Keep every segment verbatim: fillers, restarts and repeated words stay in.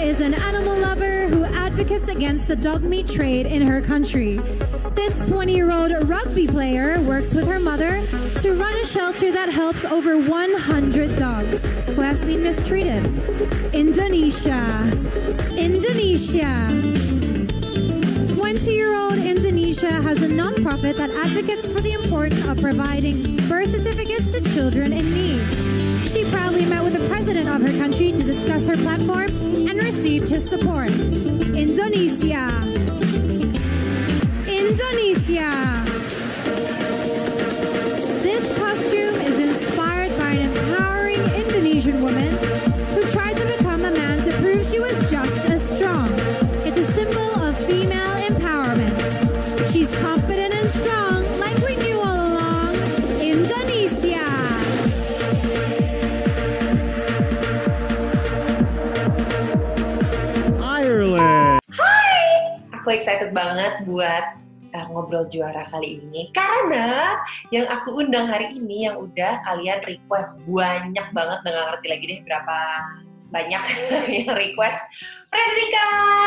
is an animal lover who advocates against the dog meat trade in her country. This twenty-year-old rugby player works with her mother to run a shelter that helps over one hundred dogs who have been mistreated. Indonesia. Indonesia. twenty-year-old Indonesia has a non-profit that advocates for the importance of providing birth certificates to children in need. She proudly met with the president of her country to discuss her platform and received his support. Indonesia. Indonesia. This costume is inspired by an empowering Indonesian woman who tried to become a man to prove she was just as strong. It's a symbol of female empowerment. She's confident and strong, like we knew all along. Indonesia. Ireland. Hai, aku excited banget buat uh, ngobrol juara kali ini karena yang aku undang hari ini yang udah kalian request banyak banget, nggak ngerti lagi deh berapa banyak yang request. Frederica,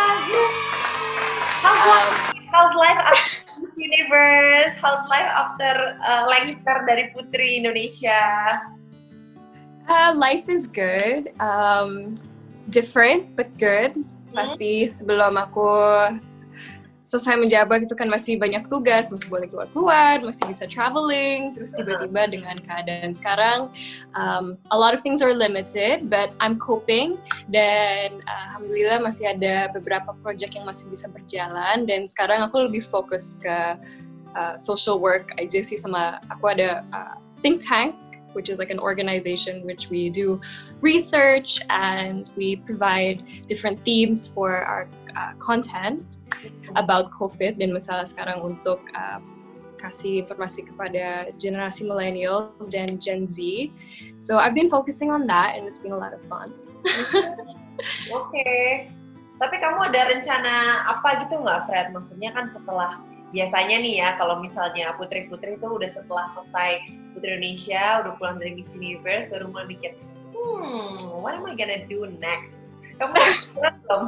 how's life? How's life after Miss Universe? How's life after uh, lengser dari Putri Indonesia? Uh, life is good, um, different but good. Pasti sebelum aku selesai menjabat itu kan masih banyak tugas, masih boleh keluar-keluar, masih bisa traveling, terus tiba-tiba dengan keadaan sekarang, um, a lot of things are limited, but I'm coping, dan uh, alhamdulillah masih ada beberapa project yang masih bisa berjalan, dan sekarang aku lebih fokus ke uh, social work aja sih, sama aku ada uh, think tank, which is like an organization which we do research and we provide different themes for our uh, content about COVID dan masalah sekarang untuk uh, kasih informasi kepada generasi millennials dan Gen Z. So I've been focusing on that and it's been a lot of fun. Oke, okay. Tapi kamu ada rencana apa gitu nggak, Fred? Maksudnya kan setelah biasanya nih ya, kalau misalnya putri-putri itu udah setelah selesai Putri Indonesia, udah pulang dari Miss Universe, baru mulai mikir, hmm, what am I gonna do next? Kamu belum?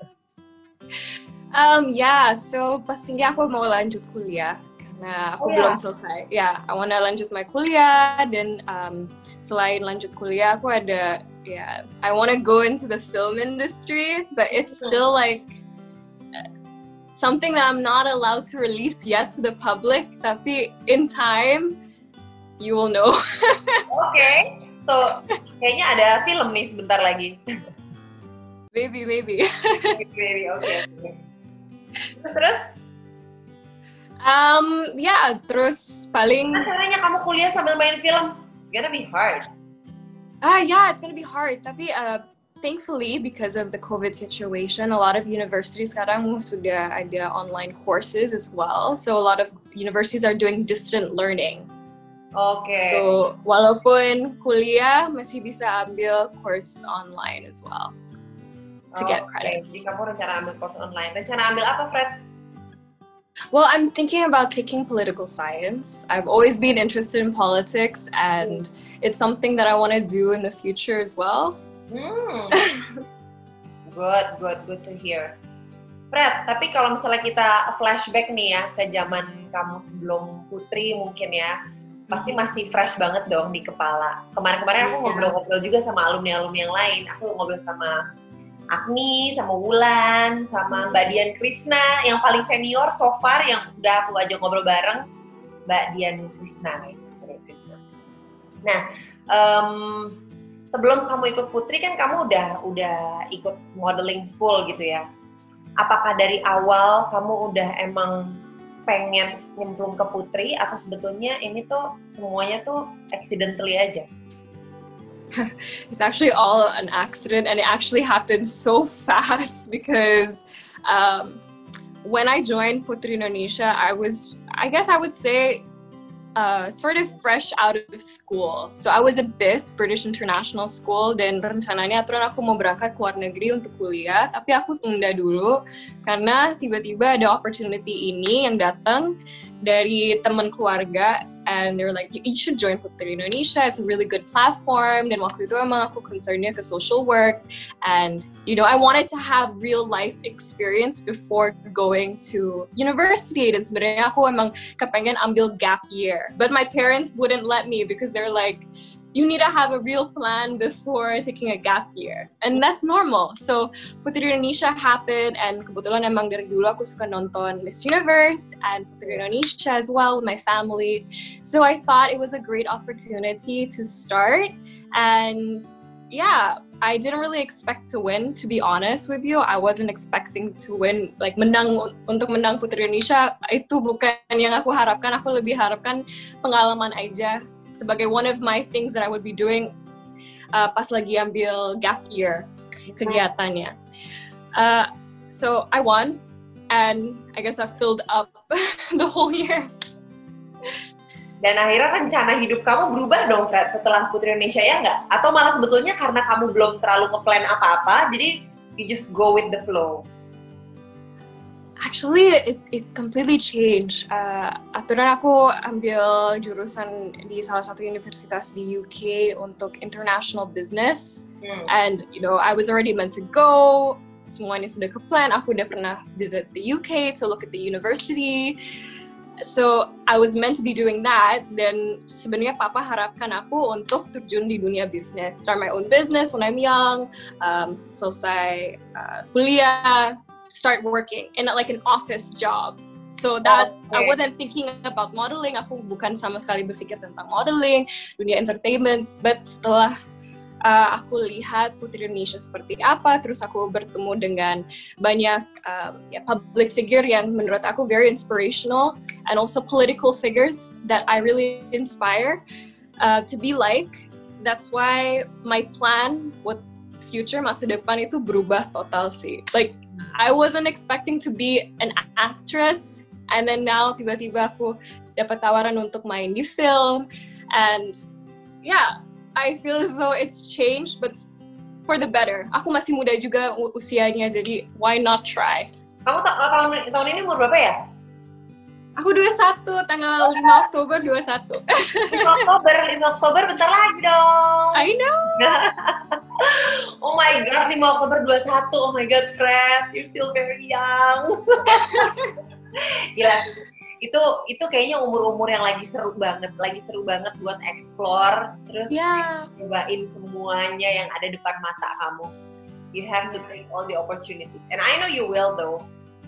um, ya, yeah, so pastinya aku mau lanjut kuliah karena aku oh, belum yeah. selesai. Ya, yeah, I wanna lanjut my kuliah dan um, selain lanjut kuliah, aku ada, ya, yeah, I wanna go into the film industry, but it's still like something that I'm not allowed to release yet to the public, tapi in time, you will know. Oke, okay. So kayaknya ada film nih sebentar lagi. Maybe, maybe. maybe, maybe. Oke. Okay, okay. Terus? Um, ya, yeah, terus paling... Nah, caranya kamu kuliah sambil main film? It's gonna be hard. Ah, yeah, it's gonna be hard, tapi... Uh, Thankfully, because of the COVID situation, a lot of universities sekarang sudah ada online courses as well. So a lot of universities are doing distant learning. Oke. Okay. So walaupun kuliah masih bisa ambil course online as well to get okay. credits. Jadi kamu rencana ambil course online. Rencana ambil apa, Fred? Well, I'm thinking about taking political science. I've always been interested in politics, and it's something that I want to do in the future as well. Hmm. Good, good, good to hear. Fred, tapi kalau misalnya kita flashback nih ya ke zaman kamu sebelum Putri mungkin ya, pasti masih fresh banget dong di kepala. Kemarin-kemarin aku ngobrol-ngobrol juga sama alumni-alumni yang lain. Aku ngobrol sama Agni, sama Wulan, sama Mbak Dian Krishna, yang paling senior so far yang udah aku ajak ngobrol bareng, Mbak Dian Krishna. Nah, um, sebelum kamu ikut Putri kan kamu udah udah ikut modeling school gitu ya. Apakah dari awal kamu udah emang pengen nyemplung ke Putri atau sebetulnya ini tuh semuanya tuh accidentally aja? It's actually all an accident and it actually happened so fast because um, when I joined Putri Indonesia, I was, I guess I would say, Uh, sort of fresh out of school. So I was at B I S, British International School, dan rencananya aturan aku mau berangkat ke luar negeri untuk kuliah, tapi aku tunda dulu karena tiba-tiba ada opportunity ini yang datang dari teman keluarga and they were like, you should join Putri Indonesia, it's a really good platform. Dan waktu itu emang aku concernnya ke social work, and you know I wanted to have real life experience before going to university. Dan sebenarnya aku emang kepengen ambil gap year, but my parents wouldn't let me because they're like, you need to have a real plan before taking a gap year. And that's normal. So Putri Indonesia happened, and kebetulan emang dari dulu aku suka nonton Miss Universe and Putri Indonesia as well with my family. So I thought it was a great opportunity to start. And yeah, I didn't really expect to win, to be honest with you. I wasn't expecting to win, like menang untuk menang Putri Indonesia. Itu bukan yang aku harapkan. Aku lebih harapkan pengalaman aja, sebagai one of my things that I would be doing uh, pas lagi ambil gap year kegiatannya. Uh, so I won, and I guess I filled up the whole year. Dan akhirnya rencana hidup kamu berubah dong, Fred, setelah Putri Indonesia, ya nggak? Atau malah sebetulnya karena kamu belum terlalu nge-plan apa-apa, jadi you just go with the flow? Actually, it, it completely changed. Uh, aturan aku ambil jurusan di salah satu universitas di U K untuk international business. Hmm. And, you know, I was already meant to go. Semuanya sudah ke-plan. Aku udah pernah visit the U K to look at the university. So, I was meant to be doing that. Dan sebenarnya Papa harapkan aku untuk terjun di dunia bisnis. Start my own business when I'm young. Um, selesai uh, kuliah. Start working in like an office job. So that okay. I wasn't thinking about modeling. Aku bukan sama sekali berpikir tentang modeling, dunia entertainment. But setelah uh, aku lihat Putri Indonesia seperti apa, terus aku bertemu dengan banyak um, ya, public figure yang menurut aku very inspirational, and also political figures that I really inspire uh, to be like. That's why my plan with future masa depan itu berubah total sih. Like I wasn't expecting to be an actress, and then now tiba-tiba aku dapat tawaran untuk main di film, and yeah, I feel as though it's changed, but for the better. Aku masih muda juga usianya, jadi why not try? Kamu ta- tahun tahun ini umur berapa ya? Aku dua puluh satu, tanggal lima Oktober dua puluh satu. lima Oktober, lima Oktober bentar lagi dong. I know. Oh my god, lima Oktober dua puluh satu. Oh my god, Fred, you're still very young. Gila. Itu itu kayaknya umur-umur yang lagi seru banget, lagi seru banget buat explore, terus yeah. cobain semuanya yang ada depan mata kamu. You have to take all the opportunities, and I know you will though.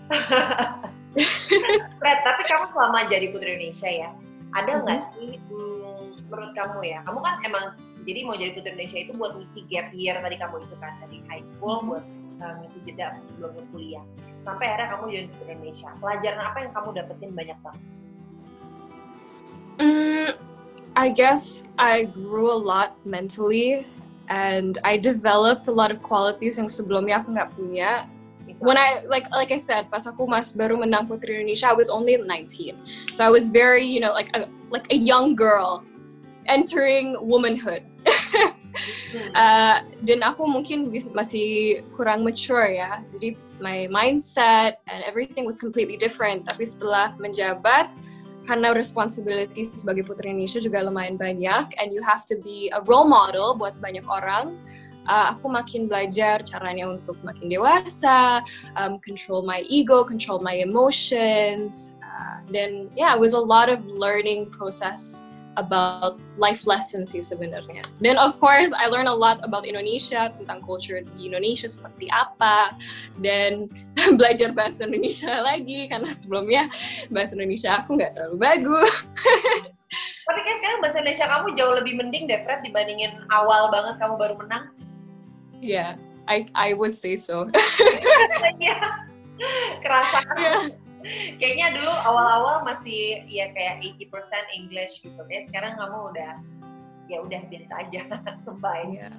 Fred, tapi kamu selama jadi Putri Indonesia ya, ada nggak mm-hmm. sih hmm, menurut kamu ya, kamu kan emang jadi mau jadi Putri Indonesia itu buat ngisi gap year tadi kamu itu kan, dari high school buat uh, ngisi jeda sebelum kuliah, sampai akhirnya kamu jadi Putri Indonesia. Pelajaran apa yang kamu dapetin banyak banget? Mm, I guess I grew a lot mentally, and I developed a lot of qualities yang sebelumnya aku nggak punya. When I, like like I said, pas aku mas baru menang Putri Indonesia, I was only nineteen. So I was very, you know, like a, like a young girl entering womanhood. uh, dan aku mungkin masih kurang mature ya. Jadi my mindset and everything was completely different. Tapi setelah menjabat, karena responsibility sebagai Putri Indonesia juga lumayan banyak, and you have to be a role model buat banyak orang. Uh, aku makin belajar caranya untuk makin dewasa, um, control my ego, control my emotions. Uh, then yeah, it was a lot of learning process about life lessons sih sebenarnya. Then of course, I learned a lot about Indonesia, tentang culture di Indonesia seperti apa. Dan belajar bahasa Indonesia lagi, karena sebelumnya bahasa Indonesia aku nggak terlalu bagus. Tapi kan sekarang bahasa Indonesia kamu jauh lebih mending deh, Fred, dibandingin awal banget kamu baru menang. Yeah, I I would say so. Kerasa. Yeah. Kayaknya dulu awal-awal masih ya kayak eighty percent English gitu ya. Sekarang kamu udah ya udah biasa aja, combine. Yeah.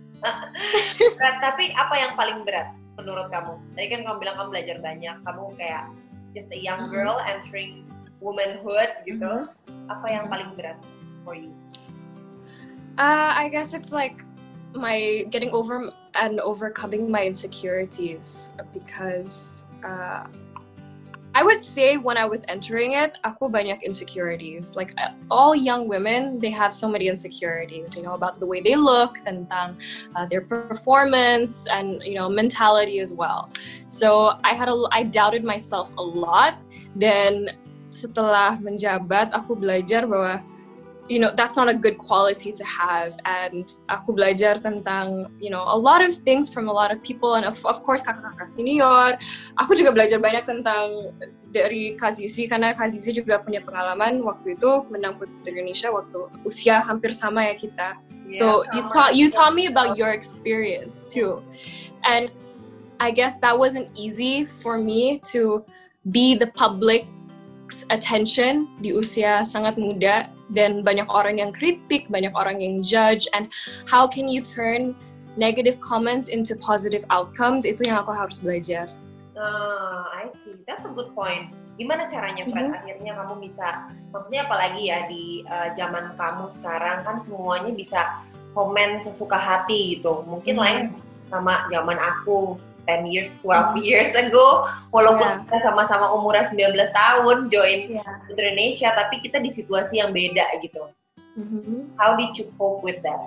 Tapi apa yang paling berat menurut kamu? Tadi kan kamu bilang kamu belajar banyak, kamu kayak just a young girl mm-hmm. entering womanhood gitu. Mm-hmm. Apa yang paling berat for you? Uh, I guess it's like my getting over and overcoming my insecurities, because uh, I would say when I was entering it, aku banyak insecurities. Like all young women, they have so many insecurities, you know, about the way they look, tentang uh, their performance, and you know, mentality as well. So I had a, I doubted myself a lot. Dan setelah menjabat, aku belajar bahwa, you know, that's not a good quality to have. And aku belajar tentang, you know, a lot of things from a lot of people. And of, of course, kakak-kakak senior. Aku juga belajar banyak tentang dari Kak Zizi, karena Kak Zizi juga punya pengalaman waktu itu menang Putri Indonesia waktu usia hampir sama ya kita. Yeah, so you taught you taught me about your experience too. And I guess that wasn't easy for me to be the public attention di usia sangat muda, dan banyak orang yang kritik, banyak orang yang judge, and how can you turn negative comments into positive outcomes, itu yang aku harus belajar. Ah, I see. That's a good point. Gimana caranya, Fred, mm-hmm. akhirnya kamu bisa, maksudnya apalagi ya di uh, zaman kamu sekarang kan semuanya bisa komen sesuka hati gitu. Mungkin mm-hmm. lain sama zaman aku ten years, twelve years ago, walaupun yeah. kita sama-sama umurnya sembilan belas tahun join yeah. Indonesia, tapi kita di situasi yang beda gitu. Mm-hmm. How did you cope with that?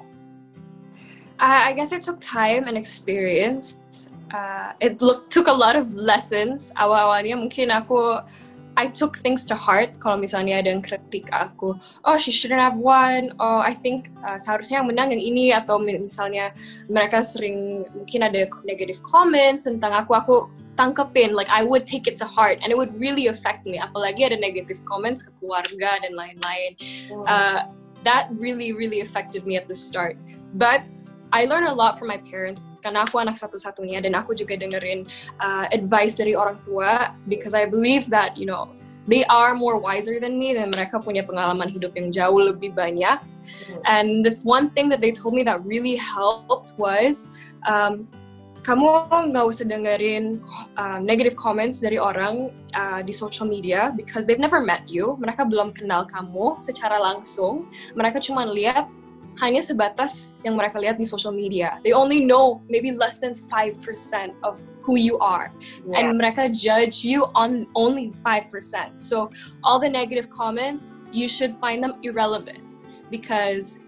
Uh, I guess it took time and experience. Uh, it look, took a lot of lessons. Awal-awalnya mungkin aku, I took things to heart. Kalau misalnya ada yang kritik aku, oh she shouldn't have won, oh I think uh, seharusnya yang menang yang ini, atau misalnya mereka sering mungkin ada negative comments tentang aku, aku tangkepin, like I would take it to heart and it would really affect me. Apalagi ada negative comments ke keluarga dan lain-lain. Mm. Uh, that really really affected me at the start. But I learned a lot from my parents, karena aku anak satu-satunya, dan aku juga dengerin uh, advice dari orang tua, because I believe that, you know, they are more wiser than me, dan mereka punya pengalaman hidup yang jauh lebih banyak. Mm-hmm. And the one thing that they told me that really helped was, um, kamu nggak usah dengerin uh, negative comments dari orang uh, di social media, because they've never met you, mereka belum kenal kamu secara langsung, mereka cuma lihat hanya sebatas yang mereka lihat di social media. They only know maybe less than five percent of who you are. Yeah. And mereka judge you on only five percent. So all the negative comments, you should find them irrelevant, because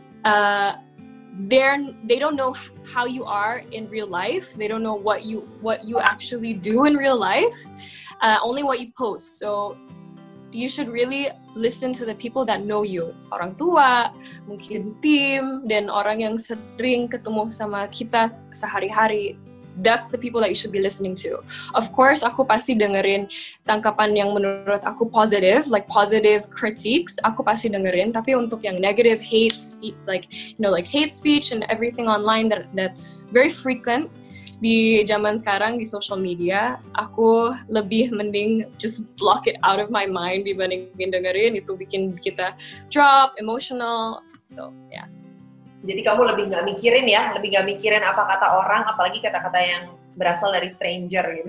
uh, they're, they don't know how you are in real life. They don't know what you, what you actually do in real life, uh, only what you post. So you should really listen to the people that know you. Orang tua, mungkin tim, dan orang yang sering ketemu sama kita sehari-hari. That's the people that you should be listening to. Of course, aku pasti dengerin tangkapan yang menurut aku positive, like positive critiques, aku pasti dengerin. Tapi untuk yang negative hate speech, like, you know, like hate speech and everything online that that's very frequent di zaman sekarang di social media, aku lebih mending just block it out of my mind dibandingin dengerin. Itu bikin kita drop, emotional, so yeah. Jadi kamu lebih nggak mikirin ya, lebih nggak mikirin apa kata orang, apalagi kata-kata yang berasal dari stranger gitu.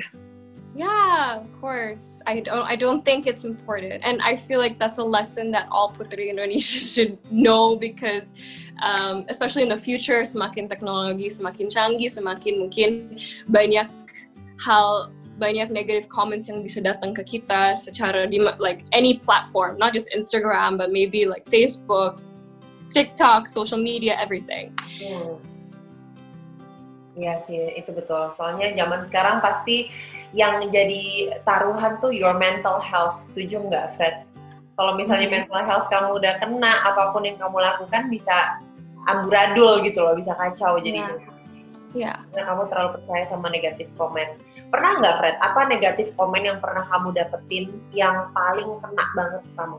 Yeah, of course. I don't I don't think it's important. And I feel like that's a lesson that all Putri Indonesia should know, because um, especially in the future, semakin teknologi semakin canggih, semakin mungkin banyak hal, banyak negative comments yang bisa datang ke kita secara di like any platform, not just Instagram, but maybe like Facebook, TikTok, social media, everything. Hmm. Iya sih, itu betul. Soalnya zaman sekarang pasti yang jadi taruhan tuh your mental health. Setuju nggak, Fred? Kalau misalnya mm-hmm. mental health kamu udah kena, apapun yang kamu lakukan bisa amburadul gitu loh, bisa kacau jadinya. Iya. Yeah. Karena kamu terlalu percaya sama negatif komen. Pernah nggak, Fred? Apa negatif komen yang pernah kamu dapetin yang paling kena banget ke kamu?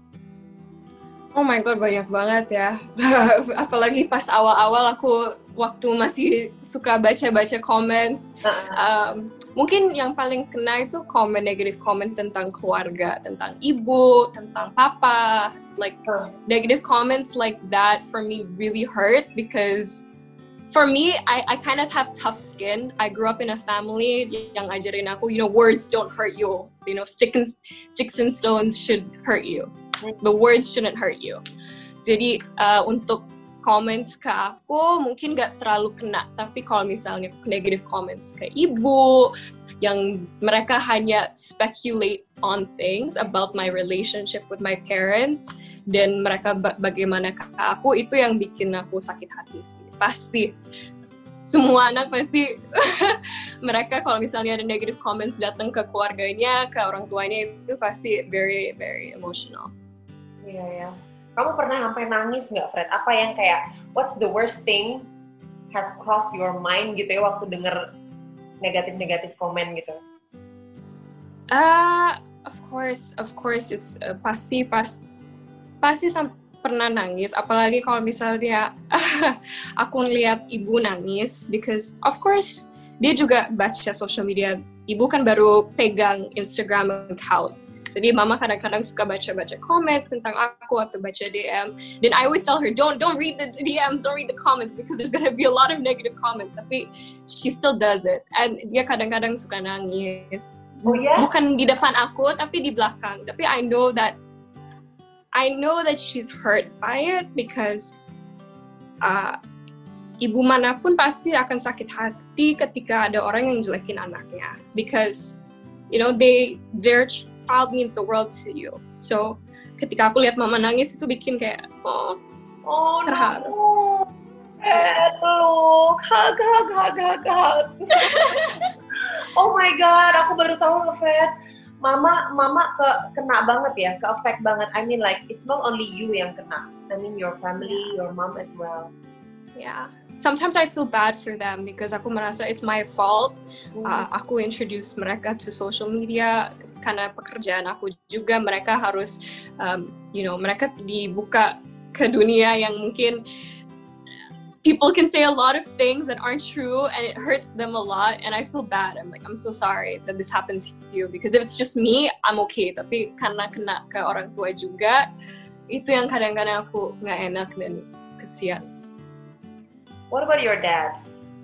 Oh my god, banyak banget ya. Apalagi pas awal-awal aku waktu masih suka baca-baca comments. Um, mungkin yang paling kena itu komen, negative comment tentang keluarga, tentang ibu, tentang papa. Like negative comments like that for me really hurt, because for me, I, I kind of have tough skin. I grew up in a family yang ajarin aku, you know, words don't hurt you. You know, stick and, sticks and stones should hurt you. The words shouldn't hurt you. Jadi uh, untuk comments ke aku mungkin gak terlalu kena, tapi kalau misalnya negative comments ke ibu yang mereka hanya speculate on things about my relationship with my parents dan mereka ba- bagaimana ke aku, itu yang bikin aku sakit hati sih. Pasti semua anak pasti mereka kalau misalnya ada negative comments datang ke keluarganya, ke orang tuanya, itu pasti very very emotional. Iya ya. Kamu pernah sampai nangis nggak, Fred? Apa yang kayak, what's the worst thing has crossed your mind gitu ya waktu denger negatif-negatif komen gitu? Ah, uh, of course, of course, it's uh, pasti pasti pasti sam- pernah nangis. Apalagi kalau misalnya aku ngeliat ibu nangis, because of course dia juga baca social media. Ibu kan baru pegang Instagram account. Jadi mama kadang-kadang suka baca-baca comments tentang aku atau baca D M. Dan I always tell her, don't don't read the D Ms, don't read the comments because there's gonna be a lot of negative comments. Tapi she still does it. And dia kadang-kadang suka nangis. Oh ya? Yeah? Bukan di depan aku, tapi di belakang. Tapi I know that I know that she's hurt by it because uh, ibu manapun pasti akan sakit hati ketika ada orang yang jelekin anaknya. Because you know they they're child means the world to you. So, ketika aku lihat mama nangis itu bikin kayak, oh, oh terharu. No. Eh, peluk, hug, hug, hug, hug, hug. Oh my God, aku baru tahu loh, Fred. Mama, mama ke, kena banget ya, ke affect banget. I mean like, it's not only you yang kena. I mean your family, your mom as well. Yeah. Sometimes I feel bad for them because aku merasa it's my fault. Mm. Uh, aku introduce mereka to social media karena pekerjaan aku juga. Mereka harus, um, you know, mereka dibuka ke dunia yang mungkin people can say a lot of things that aren't true and it hurts them a lot and I feel bad. I'm like, I'm so sorry that this happened to you because if it's just me, I'm okay. Tapi karena kena ke orang tua juga, itu yang kadang-kadang aku nggak enak dan kesian. What about your dad?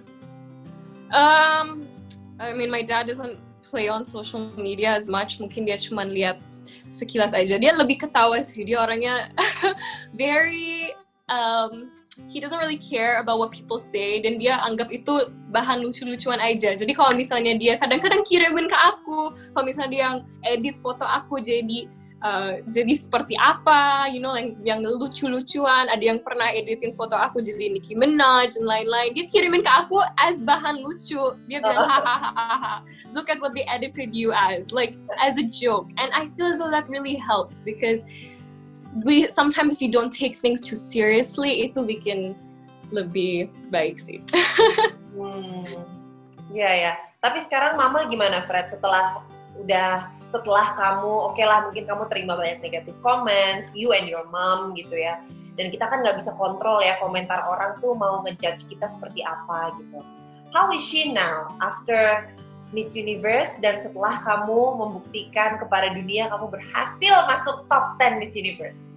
Um, I mean, my dad doesn't play on social media as much. Mungkin dia cuma lihat sekilas aja. Dia lebih ketawa sih. Dia orangnya very, um, he doesn't really care about what people say. Dan dia anggap itu bahan lucu-lucuan aja. Jadi kalau misalnya dia kadang-kadang kirimin ke aku, kalau misalnya dia yang edit foto aku jadi Uh, jadi seperti apa, you know, yang, yang lucu-lucuan. Ada yang pernah editin foto aku jadi Nicki Minaj dan lain-lain. Dia kirimin ke aku as bahan lucu. Dia bilang, hahaha, look at what they edited you as, like as a joke. And I feel as though that really helps because we sometimes if you don't take things too seriously, itu bikin lebih baik sih. hmm, ya ya. Tapi sekarang mama gimana, Fred? Setelah udah setelah kamu, oke okay lah mungkin kamu terima banyak negatif comments, you and your mom gitu ya. Dan kita kan nggak bisa kontrol ya komentar orang tuh mau ngejudge kita seperti apa gitu. How is she now after Miss Universe dan setelah kamu membuktikan kepada dunia kamu berhasil masuk top ten Miss Universe?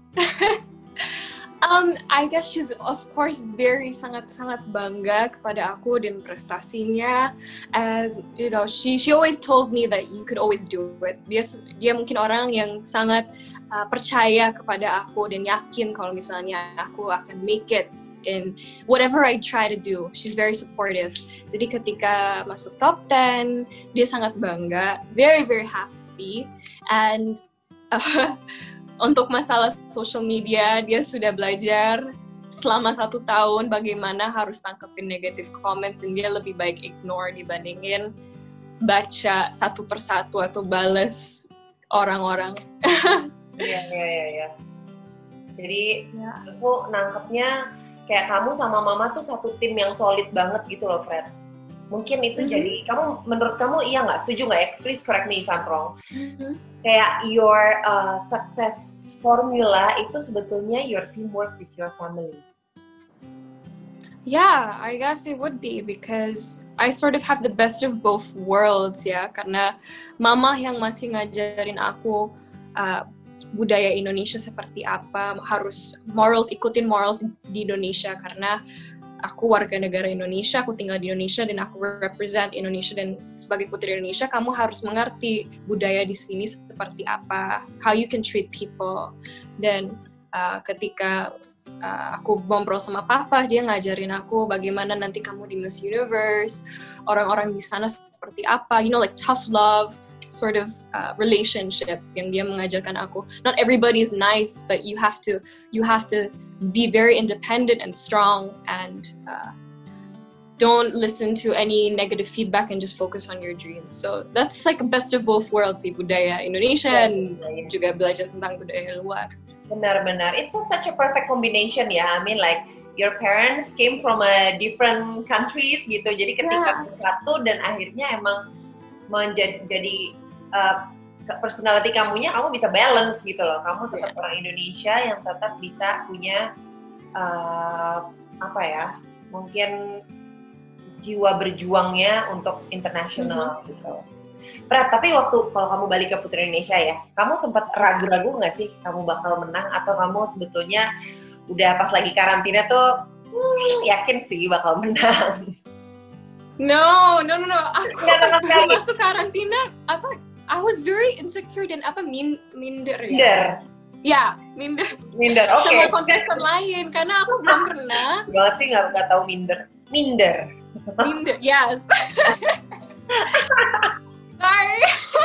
Um, I guess she's of course very sangat-sangat bangga kepada aku dan prestasinya, and you know she she always told me that you could always do it. Dia dia mungkin orang yang sangat uh, percaya kepada aku dan yakin kalau misalnya aku akan make it in whatever I try to do. She's very supportive. Jadi ketika masuk top ten, dia sangat bangga, very very happy, and uh, untuk masalah social media, dia sudah belajar selama satu tahun bagaimana harus tangkepin negative comments dan dia lebih baik ignore dibandingin baca satu persatu atau bales orang-orang. Iya, iya, iya. Ya. Jadi ya. Aku nangkepnya kayak kamu sama mama tuh satu tim yang solid banget gitu loh, Fred. Mungkin itu mm-hmm. jadi, kamu menurut kamu iya nggak? Setuju nggak ya? Please correct me if I'm wrong. Mm-hmm. Kayak your uh, success formula itu sebetulnya your teamwork with your family. Yeah, I guess it would be because I sort of have the best of both worlds ya. Karena mama yang masih ngajarin aku uh, budaya Indonesia seperti apa, harus morals, ikutin morals di Indonesia karena aku warga negara Indonesia, aku tinggal di Indonesia dan aku represent Indonesia dan sebagai putri Indonesia kamu harus mengerti budaya di sini seperti apa, how you can treat people. Dan uh, ketika uh, aku ngobrol sama papa, dia ngajarin aku bagaimana nanti kamu di Miss Universe, orang-orang di sana seperti apa, you know, like tough love sort of uh, relationship yang dia mengajarkan aku. Not everybody is nice, but you have to you have to be very independent and strong, and uh, don't listen to any negative feedback and just focus on your dreams. So that's like a best of both worlds sih, budaya Indonesia yeah, and yeah. juga belajar tentang budaya luar. Benar-benar, it's a, such a perfect combination ya. I mean like your parents came from a different countries gitu. Jadi ketika yeah. satu dan akhirnya emang menjadi jadi uh, personality kamunya kamu bisa balance gitu loh. Kamu tetap yeah. orang Indonesia yang tetap bisa punya uh, apa ya? Mungkin jiwa berjuangnya untuk internasional mm-hmm. gitu. Fred, tapi waktu kalau kamu balik ke Putri Indonesia ya, kamu sempat ragu-ragu nggak sih kamu bakal menang, atau kamu sebetulnya udah pas lagi karantina tuh hmm, yakin sih bakal menang? No, no, no, no. Aku pas baru masuk karantina, apa? I was very insecure dan apa min minder ya? Minder. Ya, minder. Minder, oke. Okay. Sama kontestan lain, karena aku belum pernah. Banget sih nggak nggak tahu minder. Minder. Minder, yes. Sorry.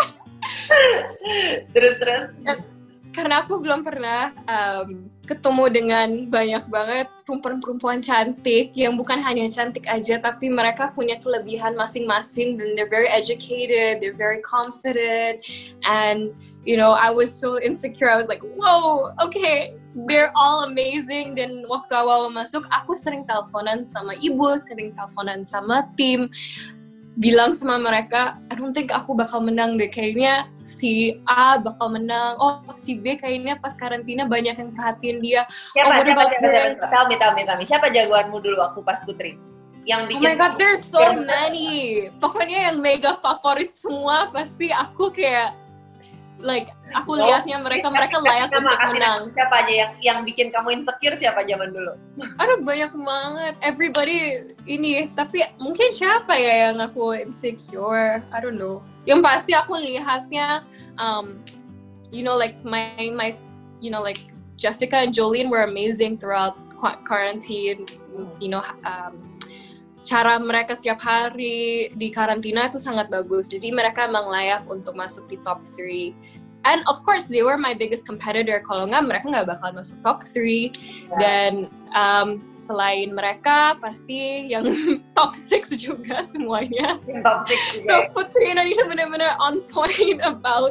terus terus. Karena aku belum pernah um, ketemu dengan banyak banget perempuan-perempuan cantik yang bukan hanya cantik aja, tapi mereka punya kelebihan masing-masing, dan they're very educated, they're very confident, and you know, I was so insecure. I was like, whoa, okay, they're all amazing. Dan waktu awal masuk, aku sering teleponan sama ibu, sering teleponan sama tim, bilang sama mereka, I don't think aku bakal menang deh, kayaknya si A bakal menang, oh si B kayaknya pas karantina banyak yang perhatiin dia. Siapa, oh, siapa, siapa, siapa, tell me, tell me, tell me, siapa jagoanmu dulu waktu pas Putri? Yang bikin, oh my god, there's so many. Pokoknya yang mega favorit semua, pasti aku kayak, like, aku oh, lihatnya mereka, mereka layak untuk menang. Siapa aja yang yang bikin kamu insecure, siapa zaman dulu? Aduh, banyak banget. Everybody ini, tapi mungkin siapa ya yang aku insecure? I don't know. Yang pasti aku lihatnya, um, you know, like my my, you know, like Jessica and Jolene were amazing throughout quarantine. You know, um, cara mereka setiap hari di karantina itu sangat bagus. Jadi mereka emang layak untuk masuk di top three. And of course, they were my biggest competitor. Kalau nggak, mereka nggak bakal masuk top three. Yeah. Dan um, selain mereka, pasti yang top six juga semuanya. Top six juga. So Putri Indonesia benar-benar on point about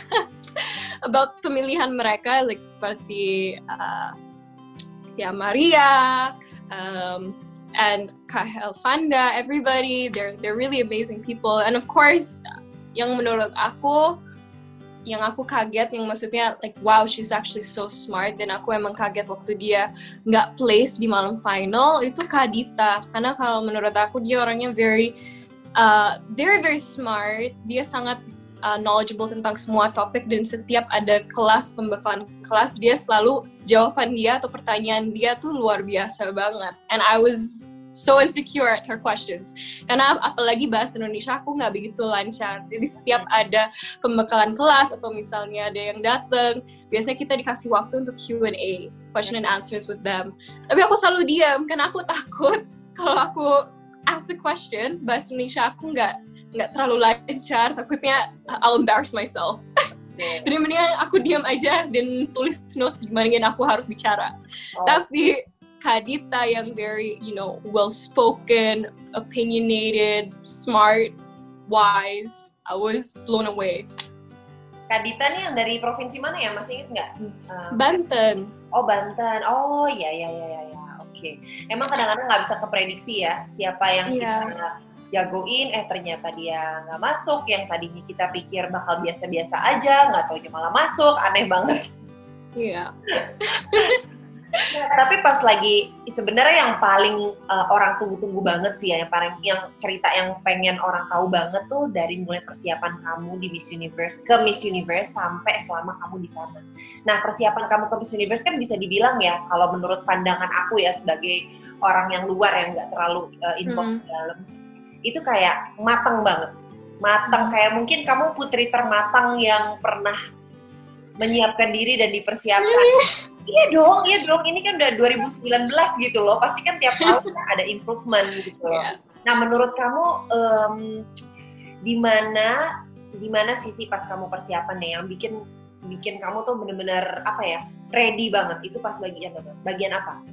about pemilihan mereka, like seperti uh, Tia Maria, um, and Kak Elvanda, everybody, they're they're really amazing people. And of course, yang menurut aku, yang aku kaget, yang maksudnya like wow, she's actually so smart, dan aku emang kaget waktu dia nggak place di malam final, itu Kak Dita. Karena kalau menurut aku dia orangnya very uh, very very smart, dia sangat uh, knowledgeable tentang semua topik, dan setiap ada kelas, pembekalan kelas, dia selalu jawaban dia atau pertanyaan dia tuh luar biasa banget. And I was so insecure at her questions. Karena apalagi bahasa Indonesia aku nggak begitu lancar. Jadi setiap ada pembekalan kelas atau misalnya ada yang datang, biasanya kita dikasih waktu untuk Q and A, question and answers with them. Tapi aku selalu diam karena aku takut kalau aku ask a question, bahasa Indonesia aku nggak nggak terlalu lancar, takutnya I'll embarrass myself. Yeah. Jadi mendingan aku diam aja dan tulis notes dibandingin aku harus bicara. Oh. Tapi Kak Dita yang very, you know, well-spoken, opinionated, smart, wise, I was blown away. Kak Dita nih yang dari provinsi mana ya? Masih ingat nggak? Uh, Banten. Oh, Banten. Oh, iya, iya, iya, iya. Oke. Okay. Emang kadang-kadang nggak bisa keprediksi ya, siapa yang yeah. kita jagoin, eh ternyata dia nggak masuk, yang tadinya kita pikir bakal biasa-biasa aja, nggak taunya malah masuk, aneh banget. Iya. Yeah. Nah, tapi pas lagi sebenarnya yang paling uh, orang tunggu-tunggu banget sih ya, yang paling yang cerita yang pengen orang tahu banget tuh dari mulai persiapan kamu di Miss Universe ke Miss Universe sampai selama kamu di sana. Nah, persiapan kamu ke Miss Universe kan bisa dibilang ya, kalau menurut pandangan aku ya sebagai orang yang luar yang nggak terlalu uh, involved hmm. di dalam, itu kayak matang banget, matang hmm. kayak mungkin kamu putri termatang yang pernah menyiapkan diri dan dipersiapkan. Iya dong, iya dong. Ini kan udah dua ribu sembilan belas gitu loh. Pasti kan tiap tahun ada improvement gitu loh. Yeah. Nah, menurut kamu um, di mana di mana sisi pas kamu persiapan nih yang bikin bikin kamu tuh bener-bener apa ya ready banget? Itu pas bagian apa? Bagian apa?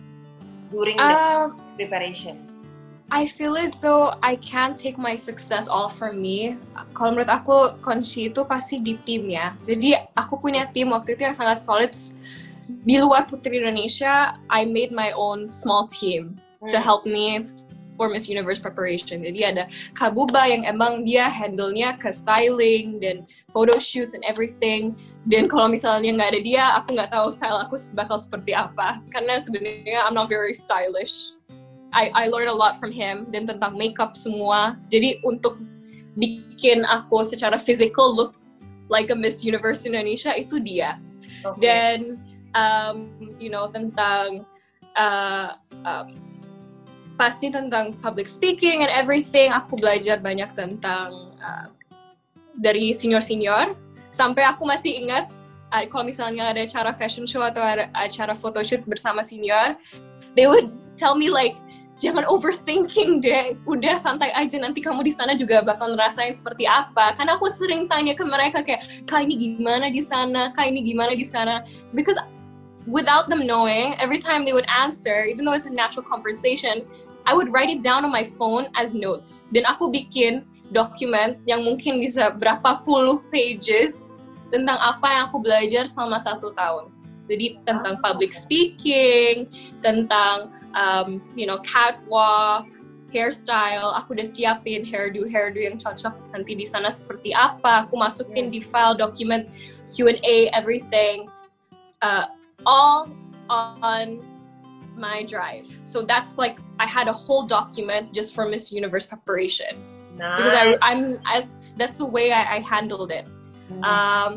During the uh, preparation. I feel as though I can't take my success all from me. Kalau menurut aku, kunci itu pasti di tim ya. Jadi aku punya tim waktu itu yang sangat solid. Di luar Putri Indonesia, I made my own small team hmm. to help me for Miss Universe preparation. Jadi ada Kak Buba yang emang dia handle-nya ke styling dan photo shoots and everything. Dan kalau misalnya nggak ada dia, aku nggak tahu style aku bakal seperti apa. Karena sebenarnya I'm not very stylish. I, I learned a lot from him dan tentang makeup semua. Jadi untuk bikin aku secara physical look like a Miss Universe Indonesia itu dia. Okay. Dan um, you know tentang uh, um, pasti tentang public speaking and everything. Aku belajar banyak tentang uh, dari senior-senior sampai aku masih ingat uh, kalau misalnya ada acara fashion show atau ada acara photoshoot bersama senior, they would tell me like, jangan overthinking deh, udah santai aja, nanti kamu di sana juga bakal ngerasain seperti apa. Karena aku sering tanya ke mereka kayak, Kak ini gimana di sana, Kak ini gimana di sana. Because without them knowing, every time they would answer, even though it's a natural conversation, I would write it down on my phone as notes. Dan aku bikin dokumen yang mungkin bisa berapa puluh pages tentang apa yang aku belajar selama satu tahun. Jadi tentang public speaking, tentang Um, you know, catwalk, hairstyle, aku udah siapin hairdo, hairdo yang cocok nanti di sana seperti apa, aku masukin yeah. di file, document, Q and A, everything, uh, all on my drive. So that's like, I had a whole document just for Miss Universe preparation. Nice. Because I, I'm, as, that's the way I, I handled it. Mm. Um,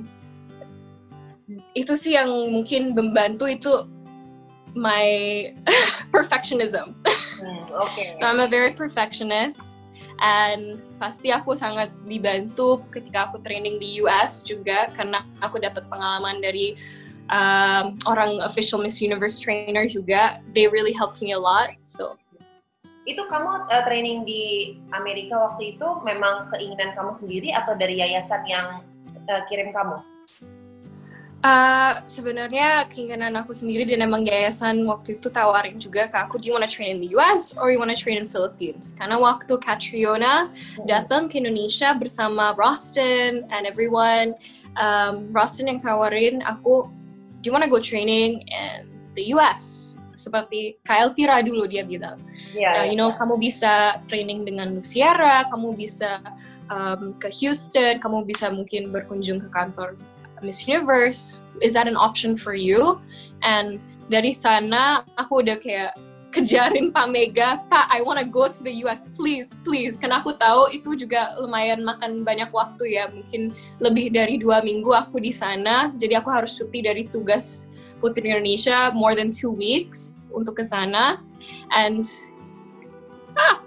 itu sih yang mungkin membantu itu my perfectionism. Hmm, okay. So I'm a very perfectionist and pasti aku sangat dibantu ketika aku training di U S juga karena aku dapat pengalaman dari um, orang official Miss Universe trainer juga. They really helped me a lot. So itu kamu uh, training di Amerika waktu itu memang keinginan kamu sendiri atau dari yayasan yang uh, kirim kamu? Uh, sebenarnya keinginan aku sendiri dan emang yayasan waktu itu tawarin juga ke aku, do you want to train in the U S or you want to train in Philippines? Karena waktu Catriona hmm. datang ke Indonesia bersama Rostin and everyone, um, Rostin yang tawarin aku, do you want to go training in the U S? Seperti Kak Elvira dulu dia bilang, yeah, uh, you know, yeah. kamu bisa training dengan Luciera, kamu bisa um, ke Houston, kamu bisa mungkin berkunjung ke kantor Miss Universe, is that an option for you? And dari sana aku udah kayak kejarin Pak Mega, Pak, I wanna go to the U S, please, please. Karena aku tahu itu juga lumayan makan banyak waktu ya, mungkin lebih dari dua minggu aku di sana. Jadi aku harus cuti dari tugas Putri Indonesia more than two weeks untuk ke sana. And ah,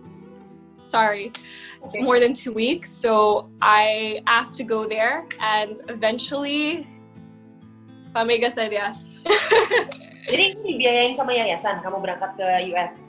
sorry. It's okay. More than two weeks, so I asked to go there, and eventually, Pak Mega said yes. Jadi ini dibiayain sama yayasan, kamu berangkat ke U S?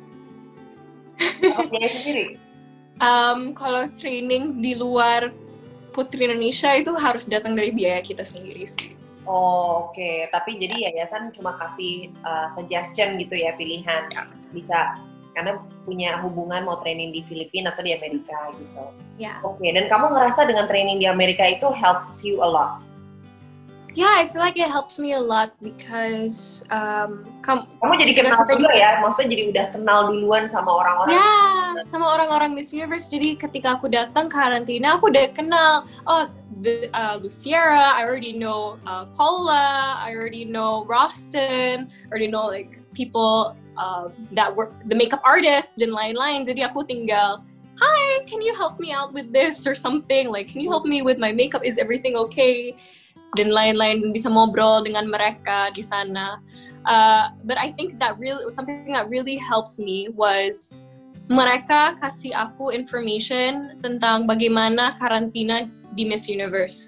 Kamu biaya sendiri? Um, kalau training di luar Putri Indonesia itu harus datang dari biaya kita sendiri sih. Oh, oke. Okay. Tapi jadi yayasan cuma kasih uh, suggestion gitu ya, pilihan. Ya. Bisa karena punya hubungan mau training di Filipina atau di Amerika gitu. Ya. Oke, okay. Dan kamu ngerasa dengan training di Amerika itu helps you a lot? Yeah, I feel like it helps me a lot because um, kamu, kamu jadi kenal juga ya, maksudnya jadi udah kenal duluan sama orang-orang. Ya, yeah, sama orang-orang Miss Universe. Jadi ketika aku datang karantina, aku udah kenal. Oh, the, uh, Luciera, I already know uh, Paula, I already know Rostin, I already know like people. Uh, that were the makeup artist dan lain-lain. Jadi aku tinggal, hi, can you help me out with this or something? Like, can you help me with my makeup? Is everything okay? Dan lain-lain, bisa ngobrol dengan mereka di sana. Uh, but I think that really something that really helped me was mereka kasih aku information tentang bagaimana karantina di Miss Universe.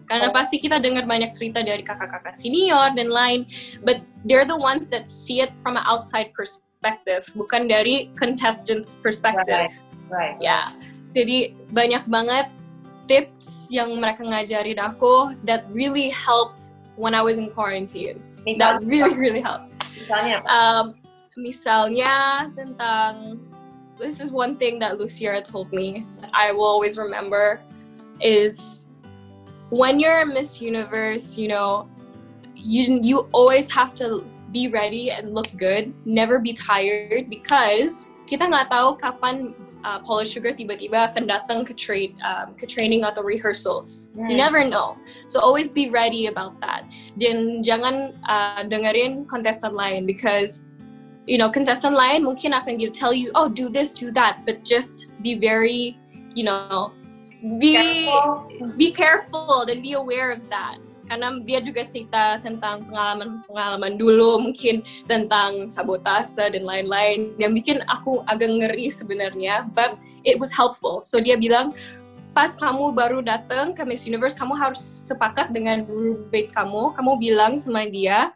Karena pasti kita dengar banyak cerita dari kakak-kakak senior dan lain, but they're the ones that see it from an outside perspective, bukan dari contestants perspective. Right. Right. Ya, jadi banyak banget tips yang mereka ngajarin aku that really helped when I was in quarantine. Misalnya, that really really helped. Misalnya apa? Um, misalnya tentang, this is one thing that Luciera told me that I will always remember is when you're Miss Universe, you know, you you always have to be ready and look good, never be tired, because kita nggak tahu kapan uh, Paula Sugar tiba-tiba akan datang ke trade um, ke training atau rehearsals. Hmm. You never know, so always be ready about that. Dan jangan uh, dengerin kontestan lain, because you know kontestan lain mungkin akan give, tell you, oh do this, do that, but just be very, you know, be careful. be careful dan be aware of that. Karena dia juga cerita tentang pengalaman-pengalaman dulu, mungkin tentang sabotase dan lain-lain, yang bikin aku agak ngeri sebenarnya, but it was helpful. So dia bilang, pas kamu baru datang ke Miss Universe, kamu harus sepakat dengan roommate kamu, kamu bilang sama dia,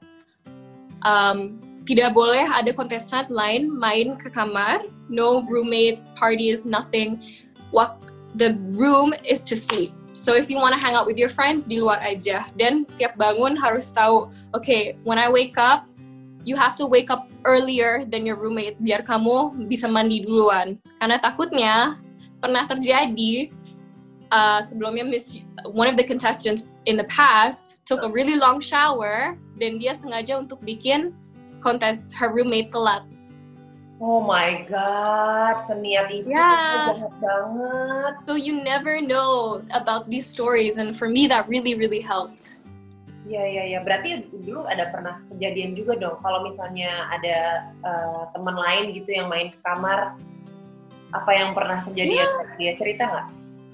um, tidak boleh ada kontestan lain main ke kamar, no roommate parties, nothing. What the room is to sleep. So if you want to hang out with your friends, di luar aja. Dan setiap bangun harus tahu, okay, when I wake up, you have to wake up earlier than your roommate, biar kamu bisa mandi duluan. Karena takutnya pernah terjadi, uh, sebelumnya Miss, one of the contestants in the past took a really long shower, dan dia sengaja untuk bikin contest her roommate telat. Oh my God, seniat itu yeah. jahat banget. So you never know about these stories, and for me that really really helped. Iya iya iya, berarti dulu ada pernah kejadian juga dong. Kalau misalnya ada uh, teman lain gitu yang main ke kamar, apa yang pernah kejadian? Yeah. Dia cerita nggak?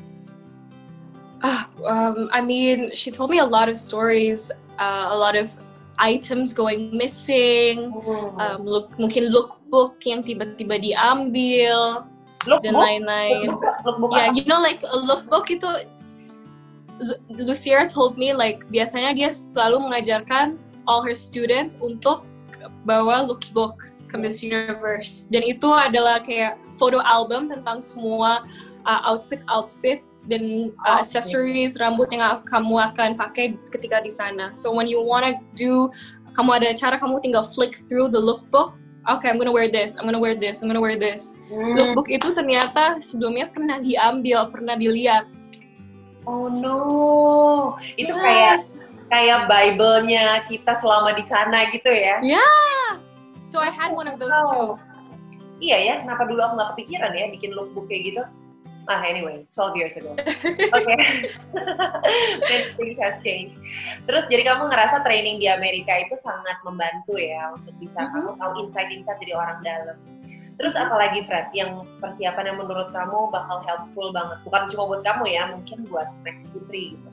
Ah, um, I mean, she told me a lot of stories, uh, a lot of items going missing, oh. um, look, mungkin lookbook yang tiba-tiba diambil, lookbook? Dan lain-lain. Lookbook? Lookbook yeah, apa? You know, like a lookbook itu, Lu- Luciera told me like biasanya dia selalu mengajarkan all her students untuk bawa lookbook ke Miss Universe, dan itu adalah kayak foto album tentang semua uh, outfit-outfit dan uh, accessories, rambut yang kamu akan pakai ketika di sana. So when you wanna do, kamu ada cara, kamu tinggal flick through the lookbook. Okay, I'm gonna wear this, I'm gonna wear this, I'm gonna wear this. Hmm. Lookbook itu ternyata sebelumnya pernah diambil, pernah dilihat. Oh no, itu yes. kayak kayak Bible-nya kita selama di sana gitu ya? Yeah. So I had one of those oh. too. Iya ya, kenapa dulu aku nggak kepikiran ya bikin lookbook kayak gitu? Ah, anyway, twelve years ago. Oke. Okay. Things has changed. Terus jadi kamu ngerasa training di Amerika itu sangat membantu ya untuk bisa mm-hmm. kamu tahu insight-insight dari orang dalam. Terus apalagi Fred, yang persiapan yang menurut kamu bakal helpful banget? Bukan cuma buat kamu ya, mungkin buat next putri gitu.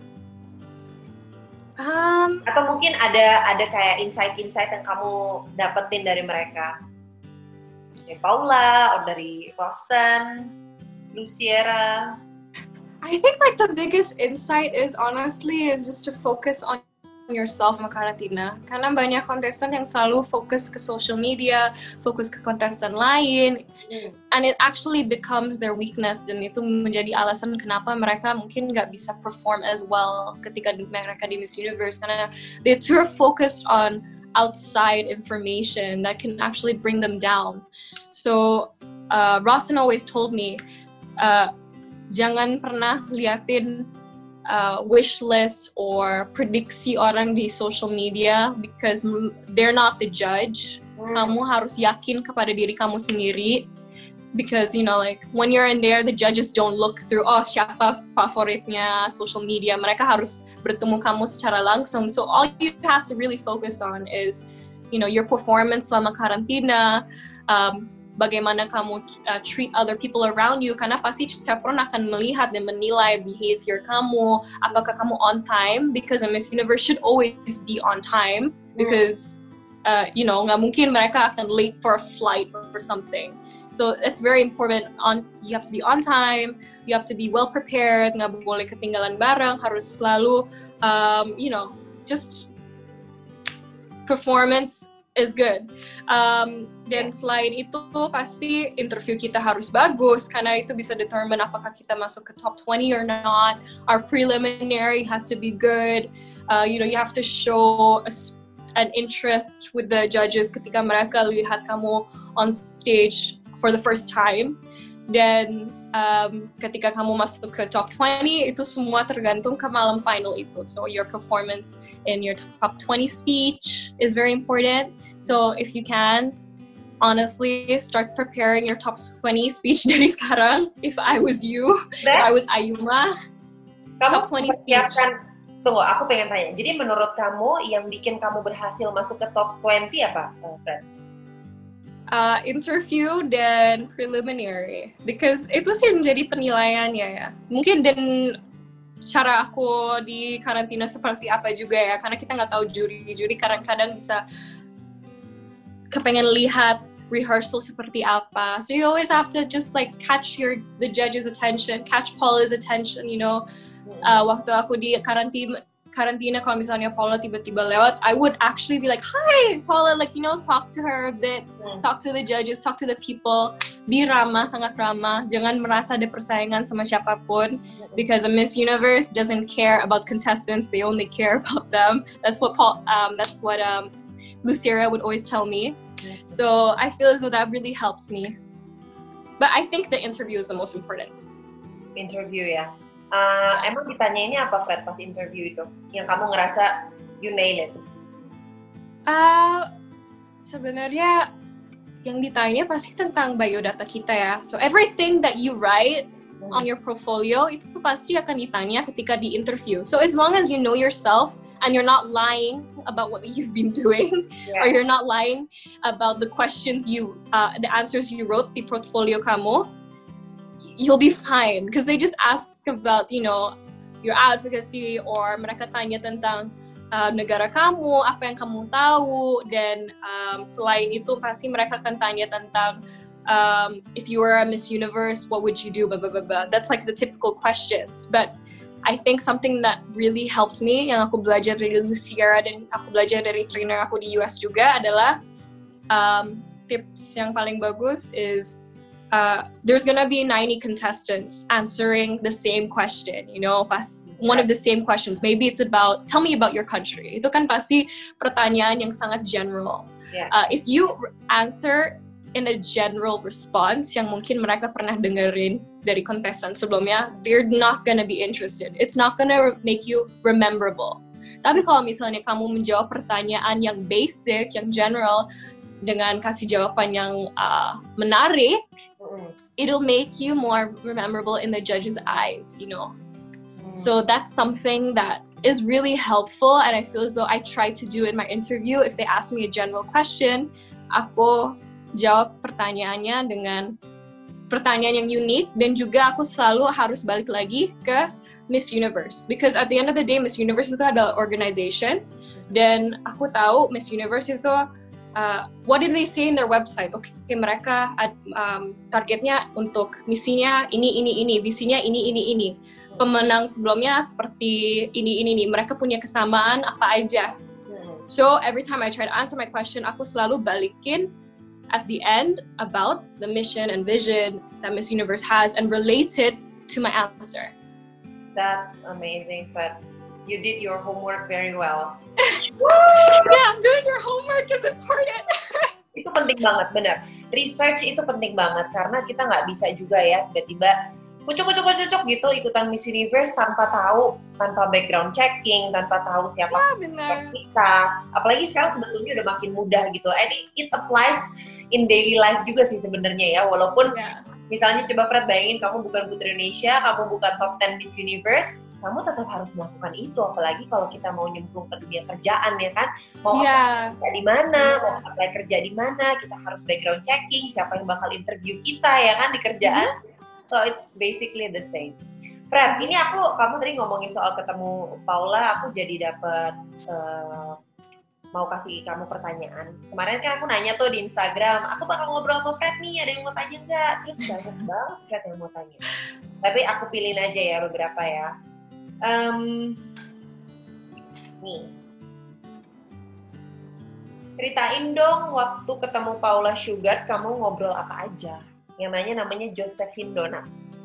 Um, Atau mungkin ada ada kayak insight-insight yang kamu dapetin dari mereka? Dari Paula, atau dari Boston, Luciera. I think like the biggest insight is honestly is just to focus on yourself sama karantina. Karena banyak kontestan yang selalu fokus ke social media, fokus ke kontestan lain, mm. and it actually becomes their weakness, dan itu menjadi alasan kenapa mereka mungkin nggak bisa perform as well ketika mereka di Miss Universe, karena they're too focused on outside information that can actually bring them down. So uh, Rawson always told me, Uh, jangan pernah liatin uh, wish list or prediksi orang di social media, because they're not the judge. Mm. Kamu harus yakin kepada diri kamu sendiri, because you know like when you're in there, the judges don't look through oh siapa favoritnya social media. Mereka harus bertemu kamu secara langsung. So all you have to really focus on is you know your performance selama karantina. Um, Bagaimana kamu uh, treat other people around you, karena pasti chaperone akan melihat dan menilai behavior kamu, apakah kamu on time, because a Miss Universe should always be on time, because uh, you know, nggak mungkin mereka akan late for a flight or something. So it's very important. On you have to be on time. You have to be well prepared. Nggak boleh ketinggalan barang. Harus selalu, um, you know, just performance is good. Um, dan selain itu pasti interview kita harus bagus karena itu bisa determine apakah kita masuk ke top twenty or not. Our preliminary has to be good. Uh, you know, you have to show a, an interest with the judges ketika mereka lihat kamu on stage for the first time. Dan um, ketika kamu masuk ke top twenty, itu semua tergantung ke malam final itu. So your performance in your top twenty speech is very important. So if you can, honestly, start preparing your top twenty speech dari sekarang. If I was you, if I was Ayuma, kamu top twenty speech. Tunggu, aku pengen tanya. Jadi menurut kamu yang bikin kamu berhasil masuk ke top twenty apa, Fred? Uh, interview dan preliminary. Because itu sih menjadi penilaiannya ya. Mungkin dan cara aku di karantina seperti apa juga ya. Karena kita nggak tahu juri-juri kadang-kadang bisa kepengen lihat rehearsal seperti apa. So you always have to just like catch your the judge's attention, catch Paula's attention, you know. Uh, waktu aku di karantina, karantina kalau misalnya Paula tiba-tiba lewat, I would actually be like, hi Paula, like you know, talk to her a bit, talk to the judges, talk to the people. Be ramah, sangat ramah. Jangan merasa ada persaingan sama siapapun, because a Miss Universe doesn't care about contestants; they only care about them. That's what Paul, um, that's what um. Lucera would always tell me. So I feel as though that really helped me. But I think the interview is the most important. Interview ya. Uh, emang ditanyainnya apa Fred pas interview itu? Yang kamu ngerasa you nail it? Uh, sebenarnya yang ditanya pasti tentang biodata kita ya. So everything that you write hmm. on your portfolio itu pasti akan ditanya ketika di interview. So as long as you know yourself, and you're not lying about what you've been doing, yeah. or you're not lying about the questions you, uh, the answers you wrote di portfolio kamu, you'll be fine. Because they just ask about, you know, your advocacy, or mereka tanya tentang uh, negara kamu, apa yang kamu tahu, dan um, selain itu pasti mereka akan tanya tentang um, if you were a Miss Universe, what would you do, blah, blah, blah, blah. That's like the typical questions. But I think something that really helped me, yang aku belajar dari Lucera dan aku belajar dari trainer aku di U S juga adalah um, tips yang paling bagus is uh, there's gonna be ninety contestants answering the same question, you know, pas one of the same questions. Maybe it's about, tell me about your country. Itu kan pasti pertanyaan yang sangat general. Yeah. Uh, if you answer in a general response yang mungkin mereka pernah dengerin dari contestant sebelumnya, they're not gonna be interested. It's not gonna make you rememberable. Tapi kalau misalnya kamu menjawab pertanyaan yang basic, yang general, dengan kasih jawaban yang uh, menarik, it'll make you more memorable in the judge's eyes, you know. So that's something that is really helpful, and I feel as though I try to do in my interview. If they ask me a general question, aku jawab pertanyaannya dengan pertanyaan yang unik, dan juga aku selalu harus balik lagi ke Miss Universe, because at the end of the day Miss Universe itu adalah organization, dan aku tahu Miss Universe itu uh, what did they say in their website? Oke, okay, mereka um, targetnya untuk misinya ini ini ini, visinya ini ini ini, pemenang sebelumnya seperti ini ini ini, mereka punya kesamaan apa aja. So every time I try to answer my question, aku selalu balikin at the end about the mission and vision that Miss Universe has and relates it to my answer. That's amazing, but you did your homework very well. Yeah, doing your homework is important. Itu penting banget, benar. Research itu penting banget, karena kita nggak bisa juga ya tiba-tiba kucuk-kucuk-kucuk gitu ikutan Miss Universe tanpa tahu, tanpa background checking, tanpa tahu siapa ya, kita. Apalagi sekarang sebetulnya udah makin mudah gitu. And it applies in daily life juga sih sebenarnya ya. Walaupun yeah. misalnya coba Fred bayangin kamu bukan Putri Indonesia, kamu bukan top ten Miss Universe, kamu tetap harus melakukan itu. Apalagi kalau kita mau nyemplung ke dunia kerjaan ya kan, mau yeah. apply di mana, yeah. mau apply kerja di mana, kita harus background checking siapa yang bakal interview kita ya kan di kerjaan. Mm-hmm. So it's basically the same. Fred, ini aku, kamu tadi ngomongin soal ketemu Paula, aku jadi dapet uh, mau kasih kamu pertanyaan. Kemarin kan aku nanya tuh di Instagram, aku bakal ngobrol sama Fred nih, ada yang mau tanya nggak? Terus banyak banget Fred yang mau tanya. Tapi aku pilihin aja ya beberapa ya. Um, nih, ceritain dong waktu ketemu Paula Shughart, kamu ngobrol apa aja? Yang nanya namanya Josephine Dona.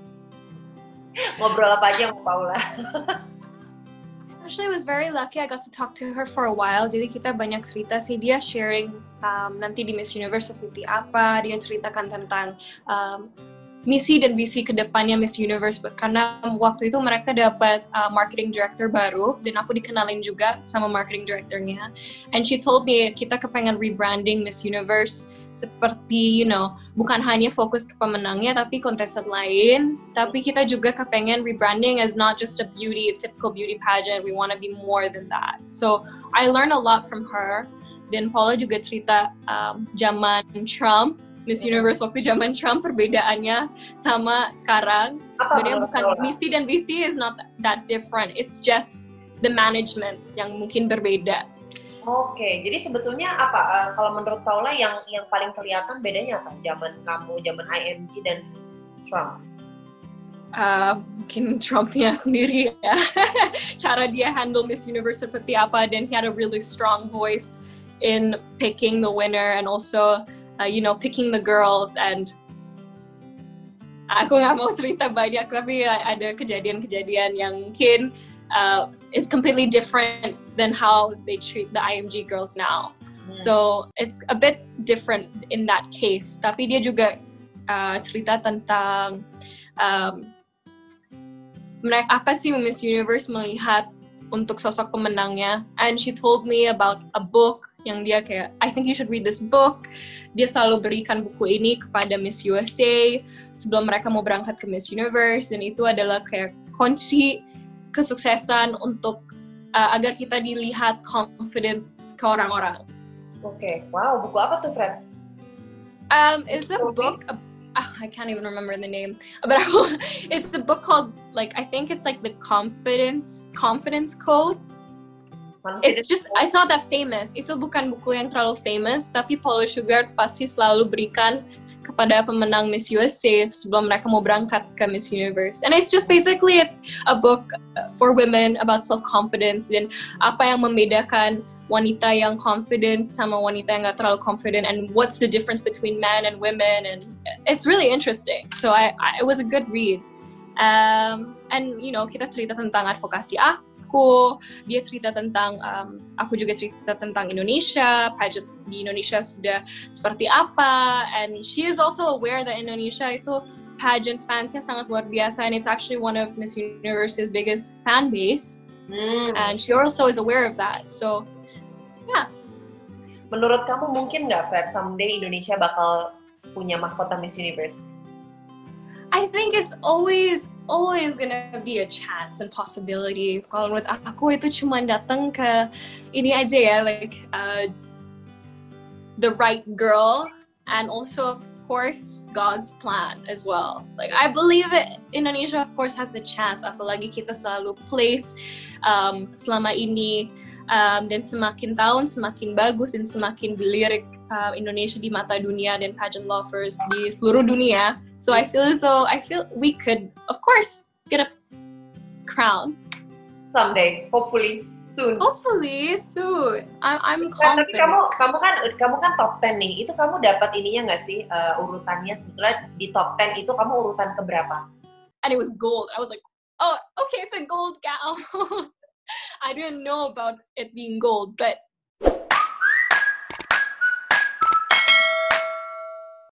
Ngobrol apa aja sama Paula? Actually, I was very lucky. I got to talk to her for a while. Jadi kita banyak cerita sih. Dia sharing um, nanti di Miss Universe seperti apa. Dia ceritakan tentang um, misi dan visi kedepannya Miss Universe. Karena waktu itu mereka dapat uh, marketing director baru. Dan aku dikenalin juga sama marketing directornya. And she told me kita kepengen rebranding Miss Universe seperti, you know, bukan hanya fokus ke pemenangnya, tapi kontestan lain. Tapi kita juga kepengen rebranding as not just a beauty, a typical beauty pageant. We want to be more than that. So I learned a lot from her. Dan Paula juga cerita um, zaman Trump, Miss Universe waktu zaman Trump, perbedaannya sama sekarang. Sebenarnya bukan misi dan visi is not that different. It's just the management yang mungkin berbeda. Oke, okay, jadi sebetulnya apa uh, kalau menurut Paula yang yang paling kelihatan bedanya apa? Zaman kamu, zaman I M G dan Trump? Uh, mungkin Trumpnya sendiri ya. Cara dia handle Miss Universe seperti apa, dan he had a really strong voice in picking the winner and also uh, you know, picking the girls. And aku nggak mau cerita banyak, tapi uh, ada kejadian-kejadian yang mungkin uh, is completely different than how they treat the I M G girls now. Hmm. So it's a bit different in that case. Tapi dia juga uh, cerita tentang um, mereka apa sih Miss Universe melihat untuk sosok pemenangnya. And she told me about a book yang dia kayak, I think you should read this book. Dia selalu berikan buku ini kepada Miss U S A sebelum mereka mau berangkat ke Miss Universe, dan itu adalah kayak kunci kesuksesan untuk uh, agar kita dilihat confident ke orang-orang. Oke, okay. Wow, buku apa tuh, Fred? Um, it's a okay. book. Uh, I can't even remember the name, but it's the book called, like, I think it's like the confidence confidence code. Confidence it's just code? It's not that famous. Itu bukan buku yang terlalu famous, tapi Paula Shughart pasti selalu berikan kepada pemenang Miss U S A sebelum mereka mau berangkat ke Miss Universe. And it's just basically a, a book for women about self-confidence dan apa yang membedakan wanita yang confident sama wanita yang gak terlalu confident, and what's the difference between men and women, and it's really interesting. So I, I it was a good read. Um, and you know, kita cerita tentang advokasi aku, dia cerita tentang, um, aku juga cerita tentang Indonesia, pageant di Indonesia sudah seperti apa, and she is also aware that Indonesia itu pageant fansnya sangat luar biasa, and it's actually one of Miss Universe's biggest fan base, mm. and she also is aware of that. So yeah. Menurut kamu mungkin nggak, Fred, someday Indonesia bakal punya mahkota Miss Universe? I think it's always always gonna be a chance and possibility. Kalau menurut aku itu cuma datang ke ini aja ya, like uh, the right girl, and also of course God's plan as well. Like I believe it, Indonesia of course has the chance. Apalagi kita selalu place um, selama ini. Um, dan semakin tahun semakin bagus dan semakin dilirik uh, Indonesia di mata dunia dan pageant lovers di seluruh dunia. So I feel as though I feel we could, of course, get a crown someday, hopefully soon. Hopefully soon. I, I'm confident. Tapi kamu kamu kan kamu kan top ten nih. Itu kamu dapat ininya nggak sih uh, urutannya sebetulnya di top ten itu kamu urutan keberapa? And it was gold. I was like, oh, okay, it's a gold gown. I didn't know about it being gold, but